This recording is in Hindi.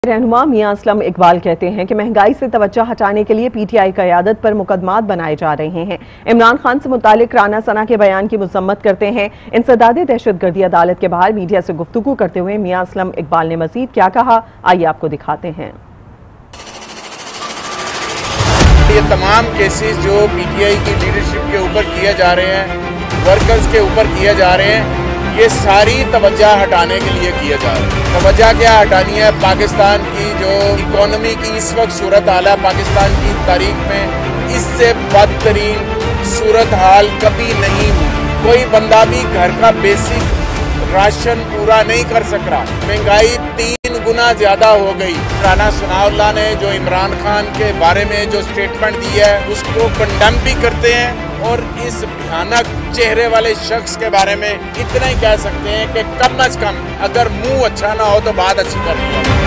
रहनुमा मियां असलम इकबाल कहते हैं कि महंगाई से तवज्जो हटाने के लिए पीटीआई क़यादत पर मुकदमात बनाए जा रहे हैं। इमरान खान से मुतालिक राना सना के बयान की मजम्मत करते हैं। इंसदादे दहशतगर्दी अदालत के बाहर मीडिया से गुफ्तगू करते हुए मियां असलम इकबाल ने मजीद क्या कहा, आइए आपको दिखाते हैं। ये तमाम केसेस जो पीटीआई की लीडरशिप के ऊपर किए जा रहे हैं, वर्कर्स के ऊपर किए जा रहे हैं, ये सारी तवज्जो हटाने के लिए किया जा रहा है। तवज्जो क्या हटानी है? पाकिस्तान की जो इकोनॉमी की इस वक्त सूरत हाल है, पाकिस्तान की तारीख में इससे बदतरीन सूरत हाल कभी नहीं हुई। कोई बंदा भी घर का बेसिक राशन पूरा नहीं कर सक रहा। महंगाई 3 गुना ज्यादा हो गई। राना सनाउल्लाह ने जो इमरान खान के बारे में जो स्टेटमेंट दी है उसको कंडेम भी करते हैं और इस भयानक चेहरे वाले शख्स के बारे में इतना ही कह सकते हैं कि कम अज कम अगर मुंह अच्छा ना हो तो बात अच्छी कर दिया।